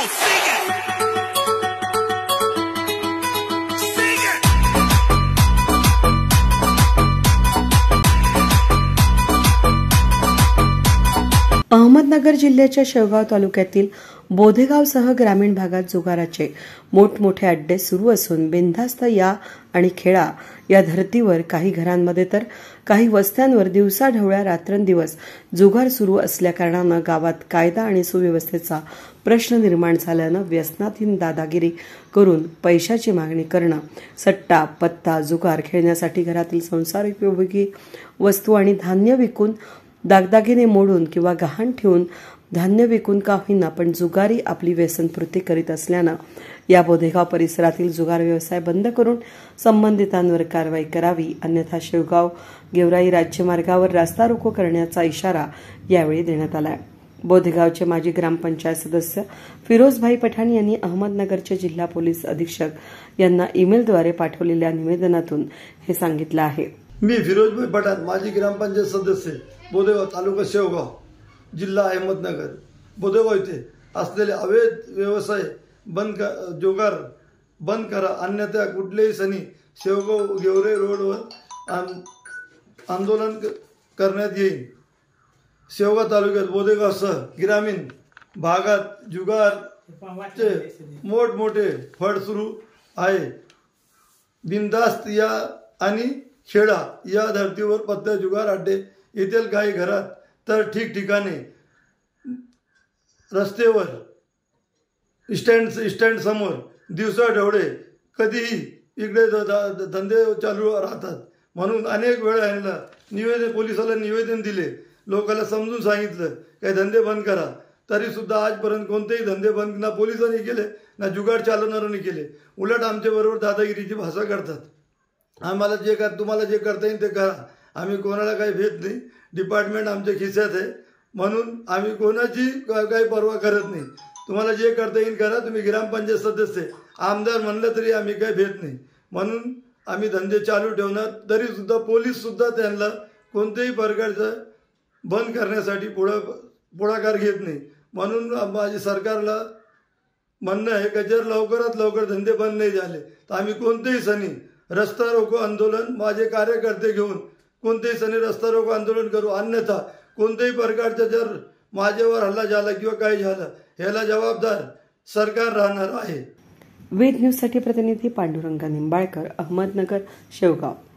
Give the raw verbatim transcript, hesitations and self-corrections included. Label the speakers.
Speaker 1: अहमदनगर जिल्ह्याच्या शेवगाव तालुक्यातील बोधेगावसह ग्रामीण भागात जुगाराचे मोठमोठे अड्डे सुरू असून बिनधास्त या आणि खेळा या धर्तीवर काही घरांमध्ये तर काही वस्त्यांवर दिवसाढवळ्या रात्रंदिवस जुगार सुरू असल्याकारणानं गावात कायदा आणि सुव्यवस्थेचा प्रश्न निर्माण झाल्यानं व्यसनाधीन दादागिरी करून पैशाची मागणी करणं, सट्टा, पत्ता, जुगार खेळण्यासाठी घरातील संसार उपयोगी वस्तू आणि धान्य विकून दागदागिने मोडून किंवा गहाण ठेवून धान्य विकून का होईना पण जुगारी आपली व्यसनपूर्ती करीत असल्यानं या बोधेगाव परिसरातील जुगार व्यवसाय बंद करून संबंधितांवर कारवाई करावी, अन्यथा शेवगाव गेवराई राज्यमार्गावर रास्ता रोको करण्याचा इशारा यावेळी देण्यात आला. बोधेगावचे माजी ग्रामपंचायत सदस्य फिरोजभाई पठाण यांनी अहमदनगरचे जिल्हा पोलीस अधीक्षक यांना ईमेलद्वारे पाठवलेल्या निवेदनातून हे सांगितलं आहे.
Speaker 2: मी फिरोजभाई पठाण, माजी ग्रामपंचायत सदस्य, बोधेगाव, तालुका शेवगाव, जिल्हा अहमदनगर. बोधेगाव येथे असलेले अवैध व्यवसाय बंद जुगार बंद करा, अन्यथा कुठल्याही सणी शेवगाव गेवराई रोडवर आंदोलन करण्यात येईल. शेवगाव तालुक्यात बोधेगावसह ग्रामीण भागात जुगारचे मोठमोठे फड सुरू आहे. बिनधास्त या आणि खेळा या धर्तीवर पत्ते जुगार अड्डे येथील काही घरात तर ठिकठिकाणी रस्त्यावर स्टँड स्टँड समोर दिवसाढवळे कधीही इकडे धंदे चालू राहतात. म्हणून अनेक वेळा यांना निवेदन पोलिसाला निवेदन दिले, लोकांना समजून सांगितलं काही धंदे बंद करा, तरी सुद्धा आजपर्यंत कोणतेही धंदे बंद ना पोलिसांनी केले ना जुगार चालवणाऱ्यांनी केले. उलट आमच्या बरोबर दादागिरीची भाषा करतात. आम्हाला जे कर तुम्हाला जे करता येईल ते करा, आम्ही कोणाला काही भेट नाही. डिपार्टमेंट आमच्या खिशात आहे म्हणून आम्ही कोणाची काही पर्वा करत नाही. तुम्हाला जे करता येईल करा. तुम्ही ग्रामपंचायत सदस्य आमदार म्हणलं तरी आम्ही काही भेट नाही. म्हणून आम्ही धंदे चालू ठेवणार. तरी सुद्धा पोलीस सुद्धा त्यांना कोणत्याही प्रकारचं बंद करण्यासाठी पुढं पुढाकार घेत नाही. म्हणून माझी सरकारला म्हणणं आहे की जर लवकरात लवकर धंदे बंद नाही झाले तर आम्ही कोणतेही सणी रस्ता रोको आंदोलन माझे कार्यकर्ते घेऊन कोणतेही सणी रस्ता रोको आंदोलन करू, अन्यथा कोणत्याही प्रकारचा जर माझ्यावर हल्ला झाला किंवा काही झालं ह्याला जबाबदार सरकार राहणार आहे.
Speaker 1: वेद न्यूजसाठी प्रतिनिधी पांडुरंग निंबाळकर, अहमदनगर, शेवगाव.